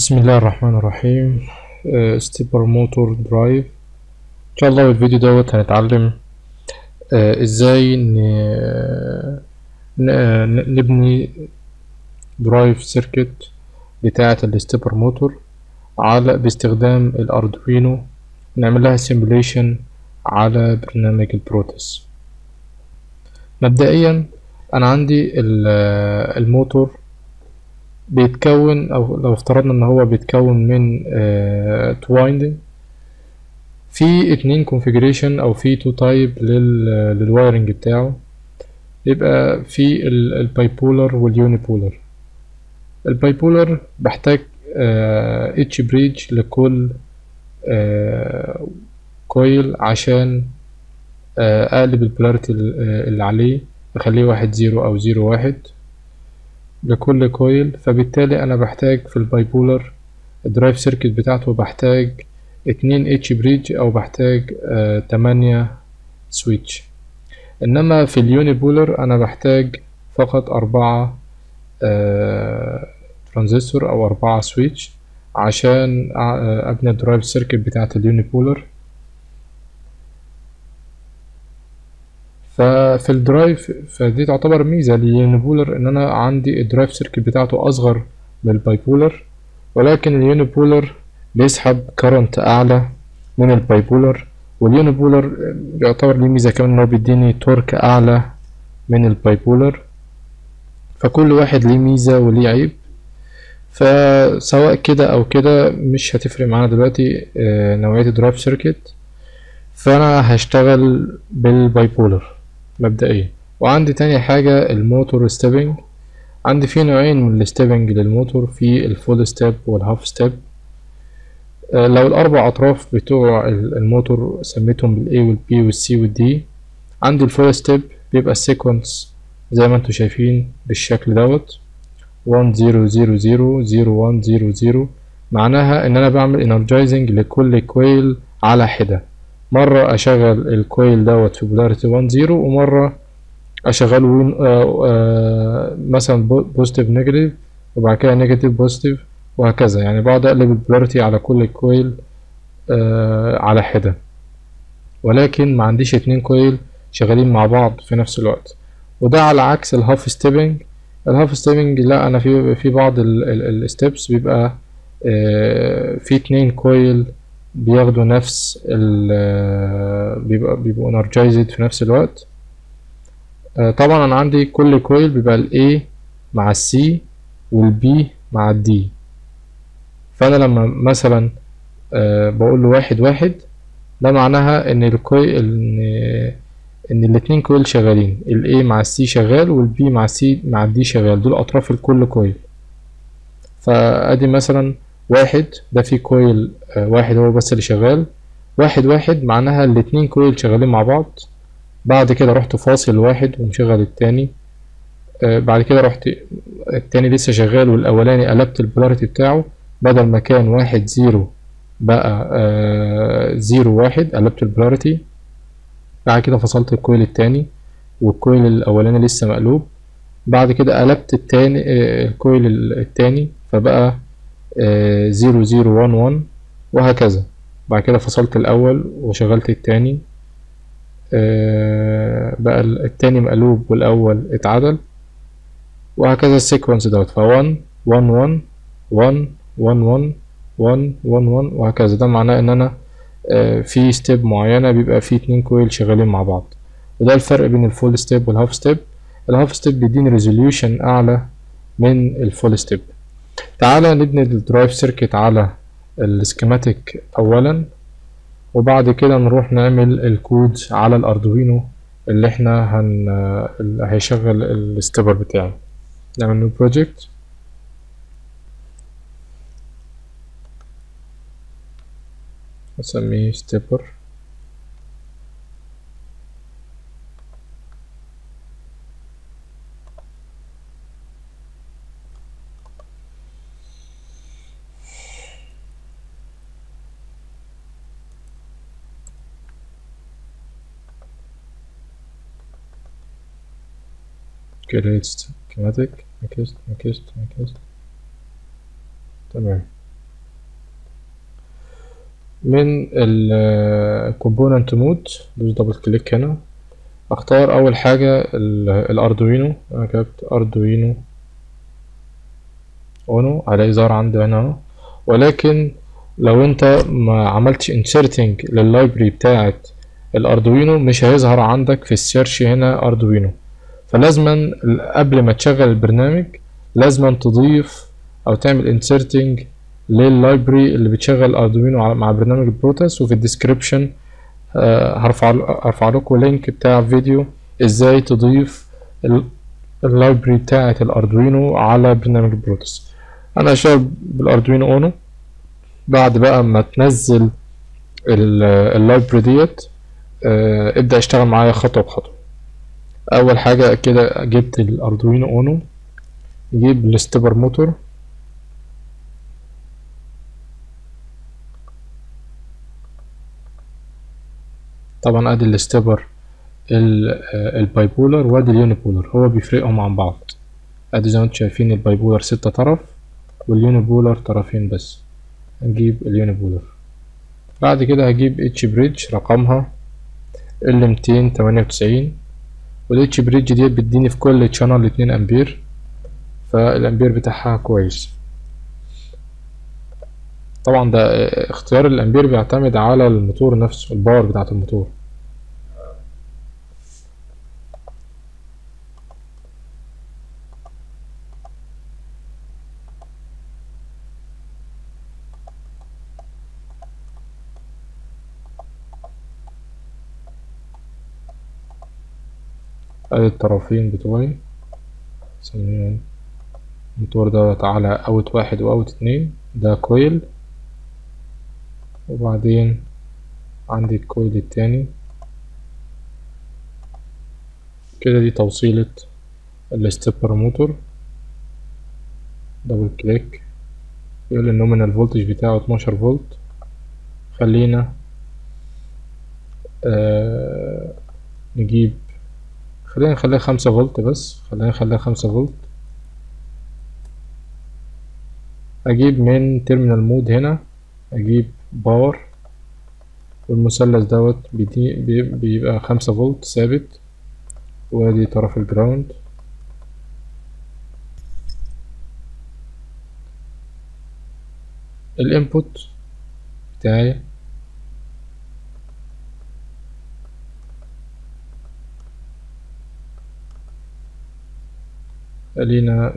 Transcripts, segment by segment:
بسم الله الرحمن الرحيم. ستيبر موتور درايف. ان شاء الله الفيديو دوت هنتعلم ازاي نبني درايف سيركت بتاعة الستيبر موتور باستخدام الاردوينو، نعمل لها سيموليشن على برنامج البروتوس. مبدئيا انا عندي الموتور بيتكون، او لو افترضنا ان هو بيتكون من تو وايندنج، في اتنين configuration او في تو تايب للوايرنج بتاعه. يبقى في البايبولر واليونيبولر. البايبولر بحتاج اتش بريدج لكل كويل عشان اقلب البولاريتي اللي عليه، اخليه 1-0 او 0-1 لكل كويل. فبالتالي انا بحتاج في البايبولر الدرايف سيركت بتاعته بحتاج 2 اتش بريدج او بحتاج 8 سويتش. انما في اليونيبولر انا بحتاج فقط 4 ترانزستور او 4 سويتش عشان ابني الدرايف سيركت بتاعت اليونيبولر. ففي الدرايف فدي تعتبر ميزة لليونيبولر، ان انا عندي الدرايف سيركت بتاعته اصغر من البايبولر، ولكن اليونيبولر بيسحب كارنت اعلى من البايبولر، واليونيبولر يعتبر ليه ميزة كمان انه بيديني تورك اعلى من البايبولر. فكل واحد ليه ميزة وليه عيب، فسواء كده او كده مش هتفرق معانا دلوقتي نوعية الدرايف سيركت. فانا هشتغل بالبايبولر مبدئيا. وعندي تاني حاجة الموتور ستيبنج. عندي فيه نوعين من الستيبنج للموتور، في الفول ستيب والهاف ستيب. لو الاربع اطراف بتوع الموتور سميتهم بالاي والبي والسي والدي، عندي الفول ستيب بيبقى السيكونس زي ما انتم شايفين بالشكل دوت 1-0-0-0-0-1-0-0. معناها ان انا بعمل انرجايزنج لكل كويل على حدة. مرة اشغل الكويل دوت في بولاريتي 1-0، ومرة اشغله مثلا بوزيتيف نيجاتيف، وبعد كده نيجاتيف بوزيتيف، وهكذا. يعني بقعد اقلب البولاريتي على كل كويل على حدة، ولكن ما عنديش 2 كويل شغالين مع بعض في نفس الوقت. وده على عكس الهاف ستيبنج. الهاف ستيبنج لا، انا في بعض الستبس بيبقى في 2 كويل بياخدوا نفس بيبقوا انرجايزد في نفس الوقت. طبعا انا عندي كل كويل بيبقى ال A مع ال C وال B مع ال D. فانا لما مثلا بقول له 1-1، ده معناها ان الكويل ان الاتنين كويل شغالين، ال A مع ال C شغال وال B مع C مع ال D شغال، دول اطراف الكل كويل. فادي مثلا 1 ده في كويل 1 هو بس اللي شغال. 1-1 معناها الاتنين كويل شغالين مع بعض. بعد كده رحت فاصل 1 ومشغل التاني. بعد كده رحت التاني لسه شغال والاولاني قلبت البولاريتي بتاعه، بدل ما كان 1-0 بقى 0-1، قلبت البولاريتي. بعد كده فصلت الكويل التاني والكويل الاولاني لسه مقلوب. بعد كده قلبت التاني الكويل التاني فبقى 0-0-1-1 وهكذا. بعد كده فصلت الاول وشغلت التاني، بقى التاني مقلوب والاول اتعدل، وهكذا السيكونس دوت. ف 1 1 1 1 1 1 1 1 1 وهكذا. ده معناه ان انا في ستيب معينة بيبقى في 2 كويل شغالين مع بعض. وده الفرق بين الفول ستيب والهاف ستيب. الهاف ستيب بيديني ريزوليوشن اعلى من الفول ستيب. تعالى نبني الدرايف سيركت على السكيماتيك اولا، وبعد كده نروح نعمل الكود على الاردوينو اللي احنا اللي هيشغل الستيبر بتاعي. نعمل نيو بروجكت، نسميه ستيبر. create schematic. next. تمام. من ال component mode دوس دبل كليك هنا، اختار اول حاجة الاردوينو. انا كتبت اردوينو اونو، هلاقي ظهر عندي هنا اهو. ولكن لو انت ما عملتش inserting لللايبرري بتاعت الاردوينو مش هيظهر عندك في السيرش هنا اردوينو. فلازما قبل ما تشغل البرنامج لازما تضيف او تعمل inserting لللايبرري اللي بتشغل اردوينو مع برنامج البروتوس. وفي الديسكريبشن هرفع لكم لينك بتاع فيديو ازاي تضيف اللايبرري بتاعة الاردوينو على برنامج البروتوس. انا هشتغل بالاردوينو اونو. بعد بقى ما تنزل اللايبرري ديت ابدأ اشتغل معايا خطوة بخطوة. اول حاجة كده جبت الاردوينو اونو، نجيب الستيبر موتور. طبعا ادي الستيبر البايبولر وادي اليونيبولر، هو بيفرقهم عن بعض. ادي زي ما انتم شايفين البايبولر 6 طرف واليونيبولر طرفين بس. هنجيب اليونيبولر. بعد كده هجيب اتش بريدج رقمها ال298، والاتش بريدج دي بتديني في كل تشانل 2 امبير، فالامبير بتاعها كويس. طبعا ده اختيار الامبير بيعتمد على الموتور نفسه، الباور بتاعت الموتور. ادي الطرفين بتوعي سميهم الموتور دوت على اوت 1 واوت 2، ده كويل. وبعدين عندي الكويل التاني كده، دي توصيلة الستيبر موتور. دبل كليك، يقول النومينال فولتج بتاعه 12 فولت. خلينا خلينا نخليها 5 فولت بس، خلينا نخليها 5 فولت. اجيب من تيرمينال مود هنا، اجيب باور، والمثلث دوت بيبقى 5 فولت ثابت، وادي طرف الجراوند. الانبوت بتاعي خلينا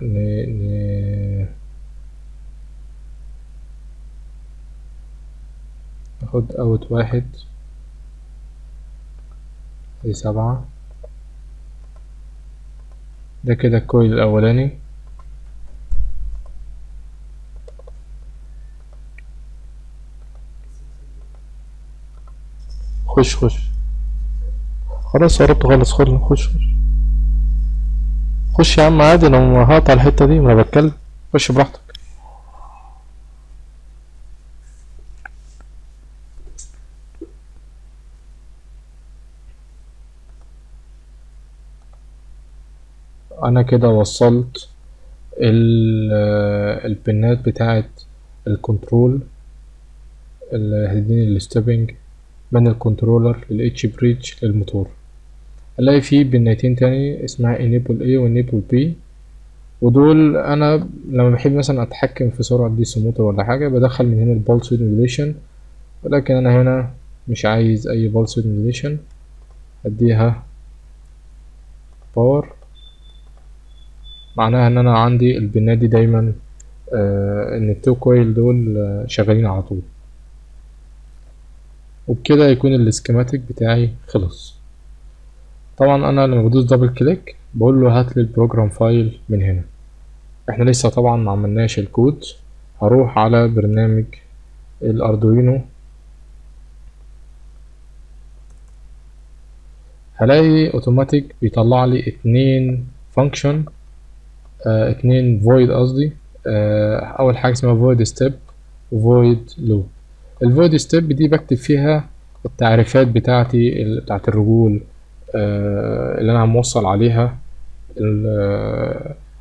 ناخد اوت 1 دي 7. ده كده الكويل الاولاني. خش خلاص قربت خالص. خش يا عم عادي، انا هقطع الحتة دي وانا بتكلم. خش براحتك. انا كده وصلت البنات بتاعت الكنترول اللي هتديني الستيبنج من الكنترولر للاتش بريدج للموتور. الاقي فيه بنتين تاني اسمها enable A و enable B، ودول انا لما بحب مثلا اتحكم في سرعة دي موتور ولا حاجة بدخل من هنا البولس ويد موديوليشن، ولكن انا هنا مش عايز اي بولس ويد موديوليشن. هديها باور، معناها ان انا عندي البنات دي دايما ان التو كويل دول شغالين على طول. وبكده يكون السكيماتيك بتاعي خلص. طبعا انا لما بدوس دبل كليك بقول له هات لي البروجرام فايل من هنا. احنا لسه طبعا ما عملناش الكود. هروح على برنامج الاردوينو، هلاقي اوتوماتيك بيطلع لي 2 فانكشن، 2 void قصدي. اول حاجه اسمها void step و void loop. الvoid step دي بكتب فيها التعريفات بتاعتي بتاعت الرجول اللي انا موصل عليها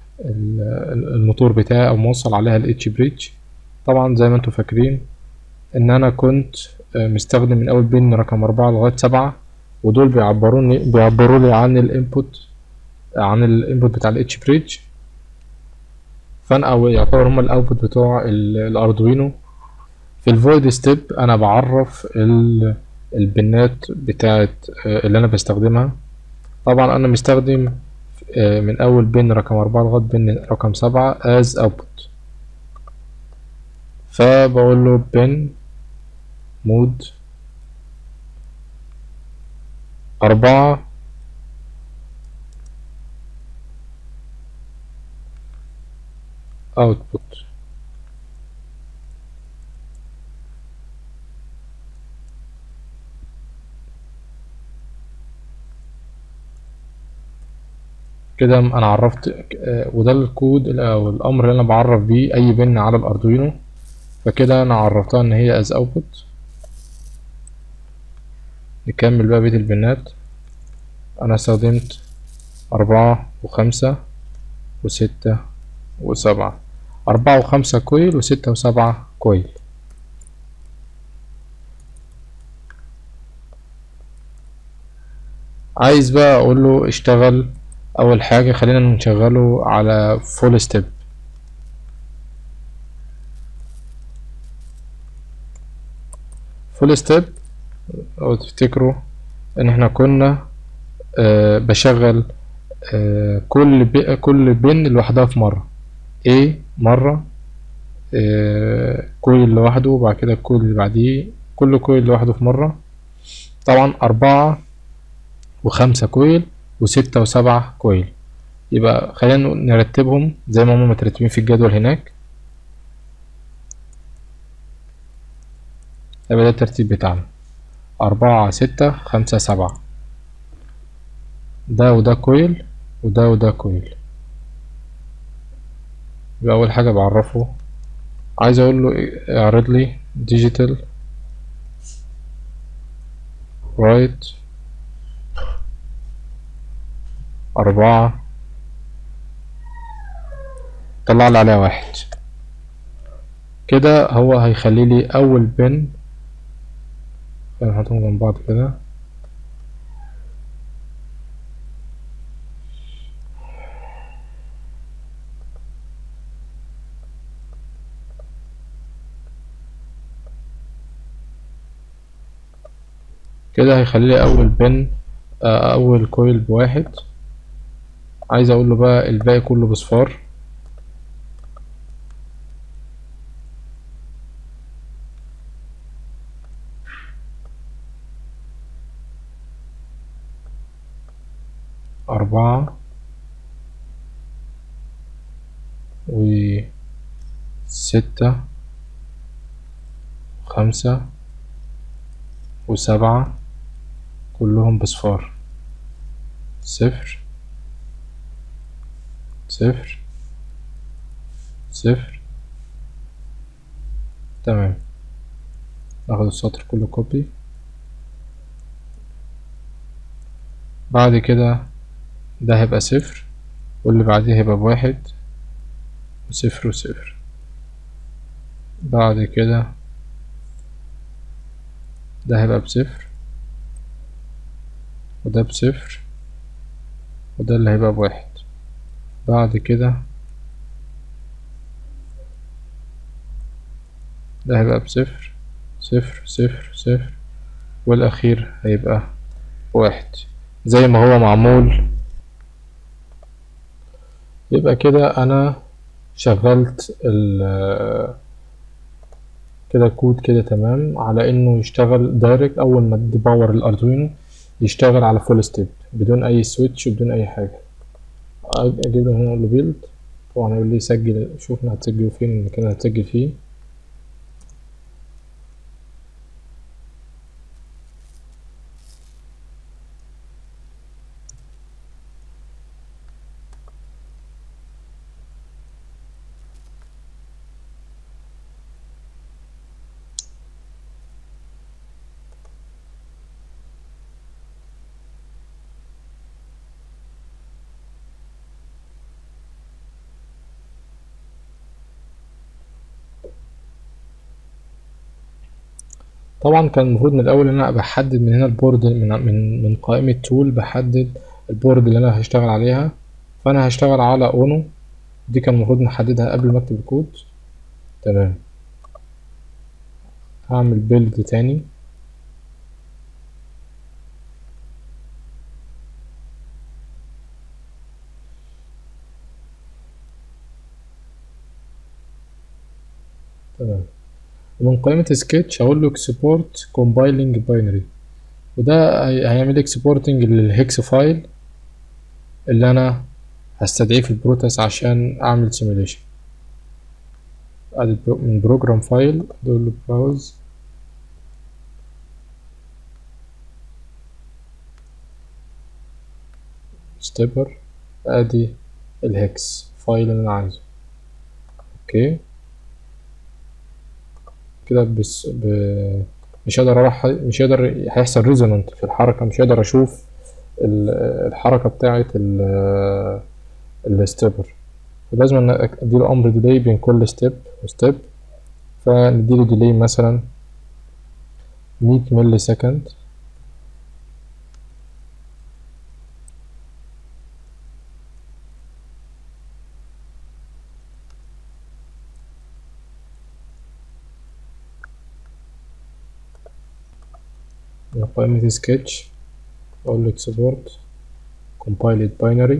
الموتور بتاعي او موصل عليها الاتش بريدج. طبعا زي ما انتم فاكرين ان انا كنت مستخدم من اول بين رقم 4 لغاية 7، ودول بيعبروا لي عن الانبوت بتاع الاتش بريدج. فانا او يعتبر هما الاوتبوت بتوع الاردوينو. في الفويد ستيب انا بعرف البنات بتاعت اللي انا بستخدمها. طبعا انا مستخدم من اول بن رقم 4 لغاية بن رقم 7 as output. فبقول له بن مود 4 output. كده انا عرفت وده الكود او الامر اللي انا بعرف بيه اي بن على الاردوينو. فكده انا عرفتها ان هي as output. نكمل بقى بقية البنات. انا استخدمت 4 و5 و6 و7. 4 و5 كويل و6 و7 كويل. عايز بقى اقول له اشتغل. اول حاجة خلينا نشغله على فول ستيب. فول ستيب لو تفتكروا ان احنا كنا بشغل كل بن لوحدها في مرة. A مرة، كويل لوحده، وبعد كده الكويل اللي بعديه، كل كويل لوحده في مرة. طبعا 4 و5 كويل و6 و7 كويل. يبقى خلينا نرتبهم زي ما هم مترتبين في الجدول هناك. يبقى ده الترتيب بتاعنا: 4 6 5 7. ده وده كويل وده وده كويل. يبقى أول حاجة بعرفه، عايز أقول له اعرض لي digital write 4 طلع لي عليها 1. كده هو هيخلي لي أول بن. نحطهم جنب بعض كده. كده هيخلي لي أول بن أول كويل ب1. عايز أقول له بقى الباقي كله بصفار. أربعة و6 و5 و7 كلهم بصفار. 0 0 0. تمام. ناخد السطر كله كوبي. بعد كده ده هيبقى 0، واللي بعديه هيبقى ب1 و0 و0. بعد كده ده هيبقى ب0 وده ب0 وده اللي هيبقى ب1. بعد كده ده هيبقى ب0 0 0 0، والأخير هيبقى ب1 زي ما هو معمول. يبقى كده أنا شغلت كده كود كده تمام على إنه يشتغل دايركت. أول ما تباور الأردوينو يشتغل على فول ستيب بدون أي سويتش وبدون أي حاجة. أجيب له هنا أقول له بيلد. طبعا هيقول لي سجل، شوفنا هتسجله فين المكان اللي هتسجل فيه. طبعا كان المفروض من الاول ان انا بحدد من هنا البورد من قائمة تول، بحدد البورد اللي انا هشتغل عليها. فانا هشتغل على اونو، دي كان المفروض نحددها قبل ما اكتب الكود. تمام. هعمل بيلد تاني. تمام. ومن قائمة سكتش هقول له اكسبورت كومبايلنج باينري، وده هيعمل اكسبورتنج للهكس فايل اللي انا هستدعيه في البروتاس عشان اعمل سيميليشن. ادي من بروجرام فايل، اقول له براوز، ستيبر، ادي الهكس فايل اللي انا عايزه. اوكي كده بس مش هقدر اروح، مش هقدر، هيحصل ريزونانت في الحركة، مش هقدر اشوف الحركة بتاعة الستيبر. فلازم اديله امر ديلي بين كل ستيب وستيب، فنديله ديلي مثلا 100 ملي سكند. من قائمة سكتش اقول له اكسبورت compiled binary.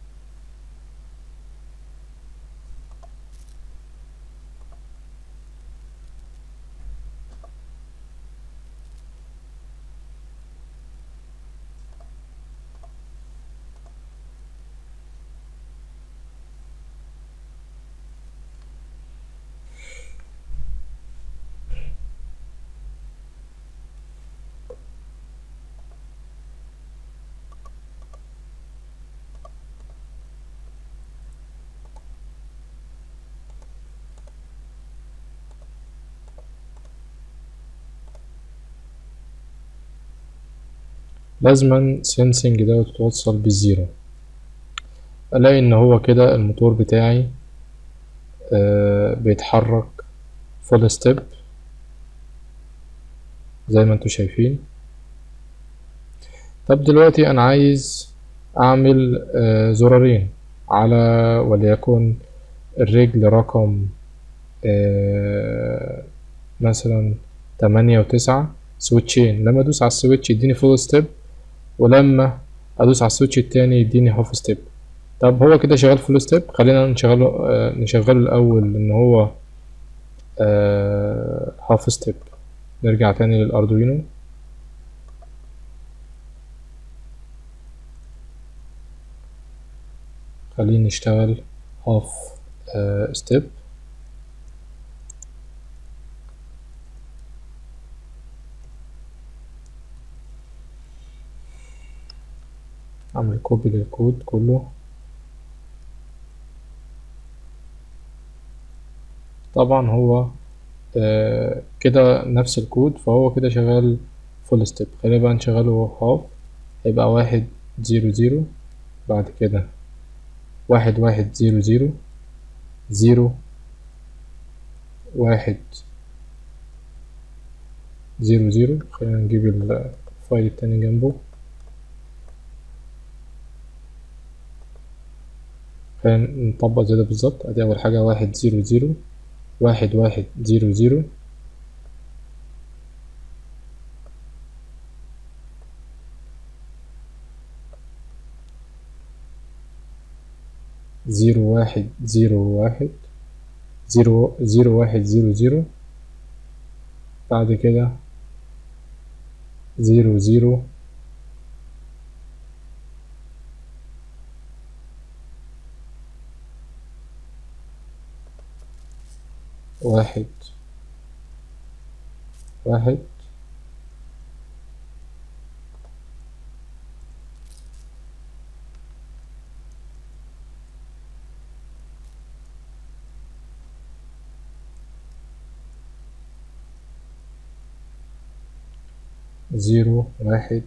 لازما سينسنج ده تتوصل بالزيرو، الاقي ان هو كده الموتور بتاعي بيتحرك فول ستيب زي ما انتوا شايفين. طب دلوقتي انا عايز اعمل زرارين على وليكن الرجل رقم مثلا 8 و9، سويتشين، لما ادوس على السويتش يديني فول ستيب، ولما ادوس على السويتش التاني يديني هاف ستيب. طب هو كده شغال فول ستيب، خلينا نشغله الاول ان هو هاف ستيب. نرجع تاني للاردوينو، خلينا نشتغل هاف ستيب. اعمل كوبي للكود كله. طبعا هو كده نفس الكود، فهو كده شغال فول ستيب. خلينا بقى نشغله هاف، هيبقى 1 0 0، بعد كده 1 1 0 0 0 1 0 0. خلينا نجيب الفايل التاني جنبه. خلينا نطبق زي ده بالظبط. ادي اول حاجة 1 0 0 1 1 0 0 0 1 0 1 0 1 0 0. بعد كده 0 0 1 1. 0 1.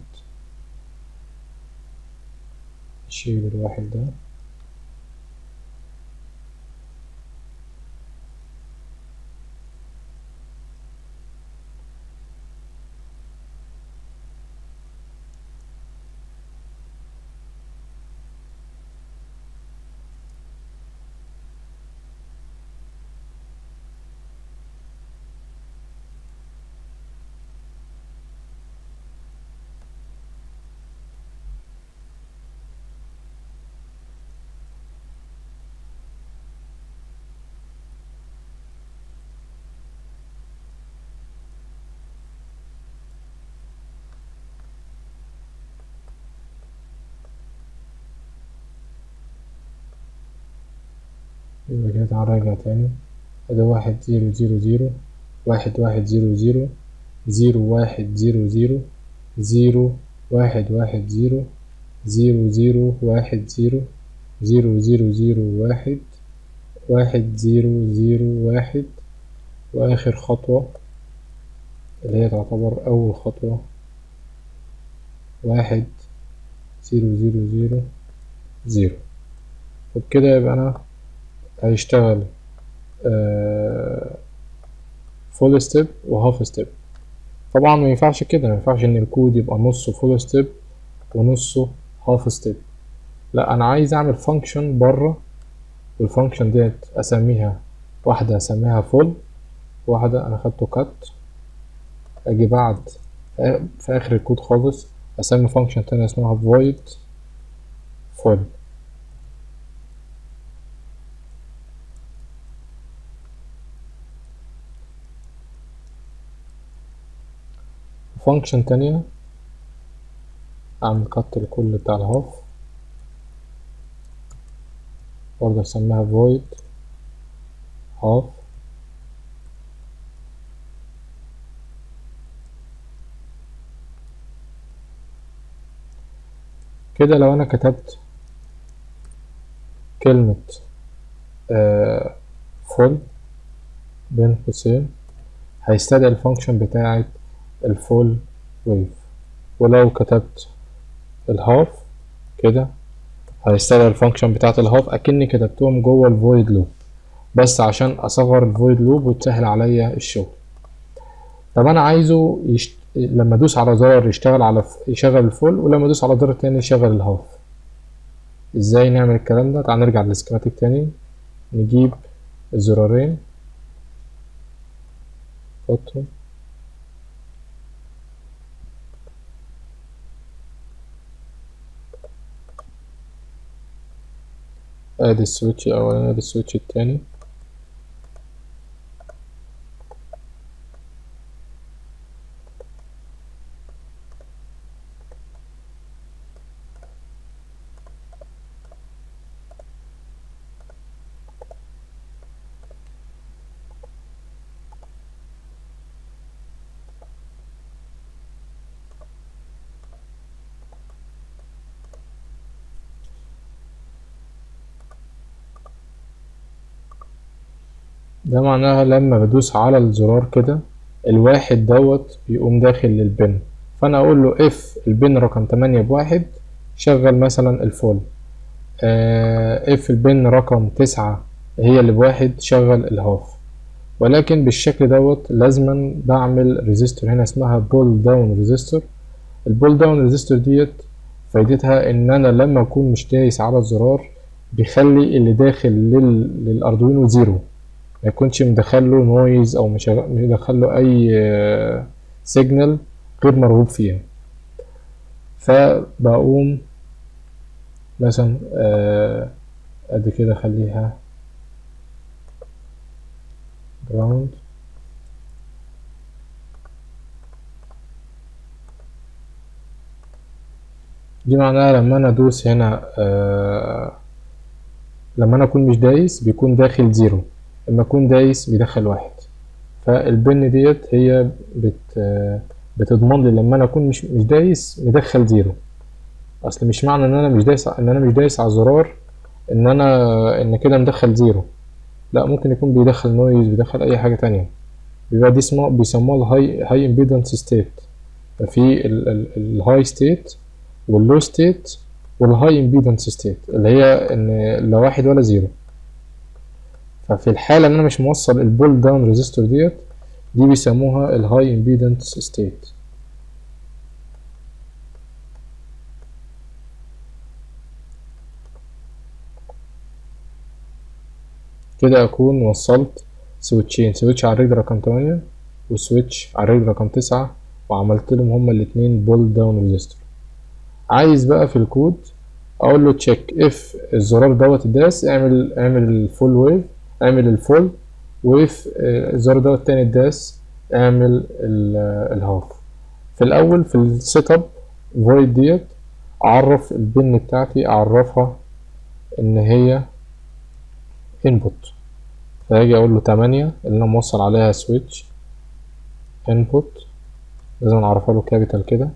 نشيل الواحد ده. يبقى كده تعالى نراجع تاني. ادي 1 0 0 0 1 1 0 0 0 1 0 0 0 1 1 0 0 0 1 0 0 0 0 1 1 0 0 1. وآخر خطوة اللي هي تعتبر أول خطوة 1 0 0 0 0. وبكده يبقى أنا هيشتغل فول ستيب وهاف ستيب. طبعا ما ينفعش كده، ما ينفعش ان الكود يبقى نصه فول ستيب ونصه هاف ستيب. لا، انا عايز اعمل فانكشن بره، والفانكشن ديت اسميها واحده اسميها فول، واحده انا خدته كات. اجي بعد في اخر الكود خالص اسمي فانكشن تانية اسمها void full. فانكشن تانية اعمل كات لكل بتاع الهاف، برضه اسميها void half. كده لو انا كتبت كلمة فول بين قوسين هيستدعي الفانكشن بتاعة الفول ويف، ولو كتبت الهاف كده هيستدعي الفانكشن بتاعة الهاف، اكني كتبتهم جوه الفويد لوب بس عشان اصغر الفويد لوب وتسهل عليا الشغل. طب انا عايزه لما ادوس على زرار يشغل الفول، ولما ادوس على زرار تاني يشغل الهاف. ازاي نعمل الكلام ده؟ تعال نرجع للسكيماتيك تاني، نجيب الزرارين نحطهم، ادي السويتش الاولاني ادي السويتش التاني. ده معناها لما بدوس على الزرار كده الواحد دوت بيقوم داخل للبن، فانا اقول له اف البن رقم 8 بواحد شغل مثلا الفول، اف البن رقم 9 هي اللي بواحد شغل الهاف. ولكن بالشكل دوت لازما بعمل ريزيستور هنا اسمها بول داون ريزيستور. البول داون ريزيستور ديت فايدتها ان انا لما اكون مش دايس على الزرار بيخلي اللي داخل للاردوينو زيرو، ما يكونش مدخله نويز او مش مدخله اي سيجنال غير مرغوب فيها. فبقوم مثلا ادي كده خليها جراوند، دي معناها لما انا ادوس هنا لما انا اكون مش دايس بيكون داخل زيرو، لما اكون دايس بيدخل واحد. فالبن ديت هي بتضمن لي لما انا اكون مش دايس مدخل زيرو. اصل مش معنى ان انا مش دايس على الزرار ان كده مدخل زيرو، لا، ممكن يكون بيدخل نويز بيدخل اي حاجه تانية. بيبقى دي بيسموها الهاي امبيدنس ستيت. ففي الهاي ستيت واللو ستيت والهاي امبيدنس ستيت اللي هي ان لا واحد ولا زيرو. ففي الحالة ان انا مش موصل البول داون ريزيستور دي بيسموها الهاي امبيدنس ستيت. كده اكون وصلت سويتشين، سويتش على الرجل رقم 8 وسويتش على الرجل رقم 9، وعملت لهم هما الاتنين بول داون ريزيستور. عايز بقى في الكود اقول له تشيك اف الزرار دوت اتداس اعمل الفول ويف، اعمل الفول ويف، الزرار دوت التاني اتداس اعمل الهاف. في الاول في السيت اب فويد ديت اعرف البن بتاعتي، اعرفها ان هي input، فهاجي اقول له 8 اللي انا موصل عليها switch input، لازم اعرفها له كابيتال كده.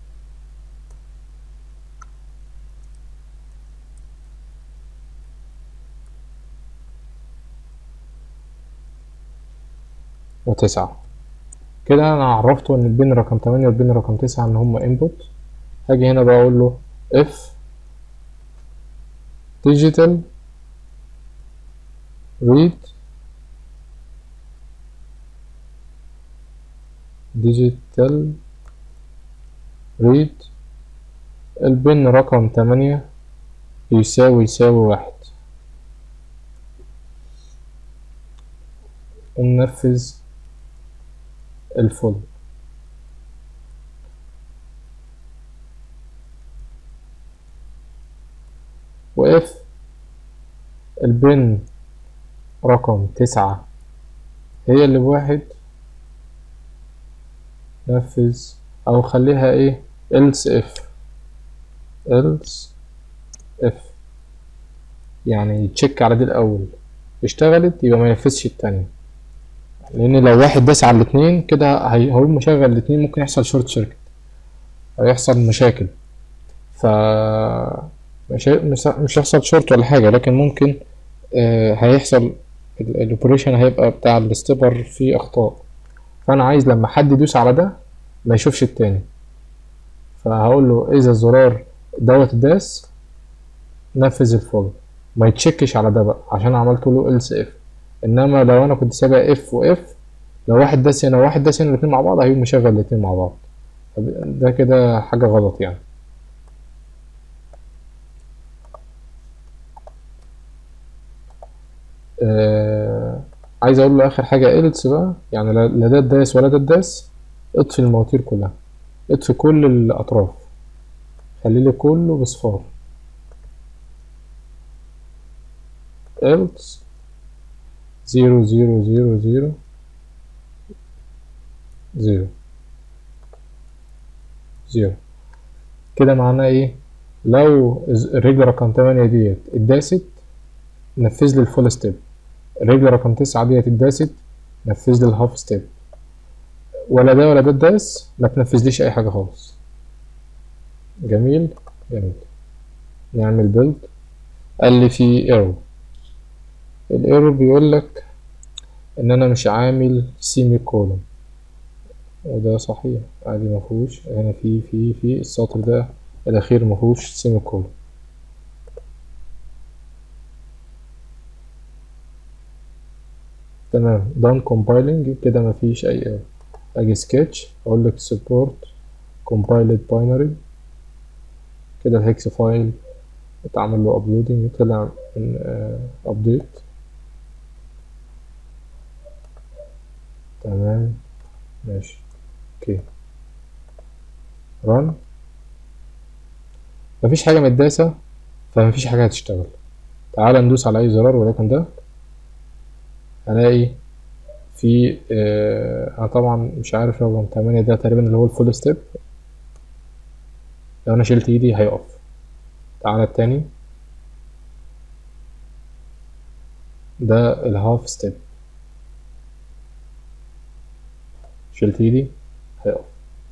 و9 كده انا عرفته ان البين رقم 8 والبين رقم 9 ان هما input. هاجي هنا بقى اقول له if digital read البن رقم 8 يساوي 1، وننفذ الفل. وإف البن رقم 9 هي اللي ب1، نفذ أو خليها إيه else if يعني تشيك على دي الأول، اشتغلت يبقى ما ينفذش التانية، لأن لو واحد داس على الاتنين كده هو مشغل الاتنين، ممكن يحصل شورت سيركت، هيحصل مشاكل. ف مش هيحصل شورت ولا حاجة، لكن ممكن هيحصل الاوبريشن هيبقى بتاع الاستبر فيه اخطاء. فانا عايز لما حد يدوس على ده ما يشوفش التاني، فهقول له اذا الزرار دوت داس نفذ الفول، ما يتشكش على ده بقى عشان عملت له else if. انما لو انا كنت سابق if و if، لو واحد داس هنا وواحد داس هنا الاتنين مع بعض هيقوم مشغل الاتنين مع بعض، ده كده حاجة غلط يعني. عايز اقول له اخر حاجة else بقى، يعني لا ده داس ولا ده داس، اطفي المواتير كلها، اطفي كل الاطراف، خليلي كله بصفار. else 0 0 0 0 0 0 كده معناه ايه؟ لو الرجل رقم 8 ديت اتداست نفذ لي الفول ستيب، الرجل رقم 9 ديت اتداست نفذ لي الهاف ستيب، ولا ده ولا ده اتداس ما تنفذليش اي حاجه خالص. جميل. نعمل بيلد. قال لي في ايرور، الايرور بيقول لك ان انا مش عامل سيمي كولون، وده صحيح عادي مفهوش، هنا في السطر ده الاخير مفهوش سيمي كولون. تمام done compiling كده مفيش اي ايرور. اجي سكتش اقول لك support compiled binary، كده الهكس فايل اتعمل له uploading، طلع من update. تمام ماشي اوكي run. مفيش حاجة متداسة فمفيش حاجة هتشتغل. تعال ندوس على اي زرار ولكن ده، هلاقي في انا طبعا مش عارف رقم 8 ده تقريبا اللي هو الفول ستيب، لو انا شلت ايدي هيقف. تعالى التاني ده الهاف ستيب، شلت ايدي هيقف.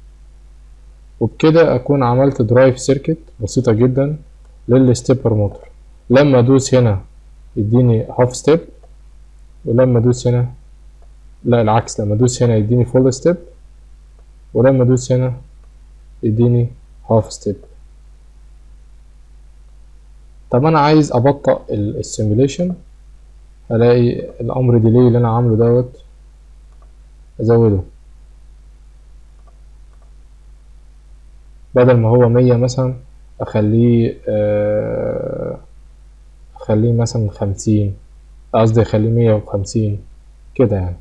وبكده اكون عملت درايف سيركت بسيطة جدا للستيبر موتور. لما ادوس هنا يديني هاف ستيب، ولما ادوس هنا لا العكس، لما ادوس هنا يديني فول ستيب، ولما ادوس هنا يديني هاف ستيب. طب انا عايز ابطأ السيميوليشن، هلاقي الامر ديلي اللي انا عامله دوت ازوده، بدل ما هو 100 مثلا اخليه مثلا 50، قصدي اخليه 150 كده يعني.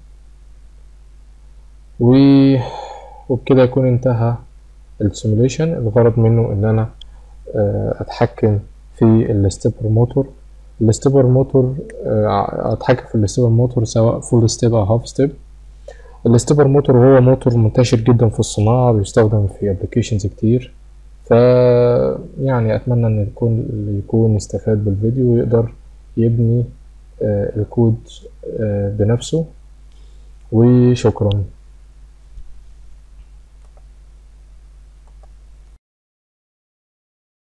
وبكده يكون انتهى السيميوليشن. الغرض منه ان انا اتحكم في الستيبر موتور. الستيبر موتور اتحكم في الستيبر موتور سواء فول ستيب او هاف ستيب. الستيبر موتور هو موتور منتشر جدا في الصناعة، بيستخدم في ابلكيشنز كتير، يعني اتمنى ان يكون استفاد بالفيديو ويقدر يبني الكود بنفسه. وشكرا.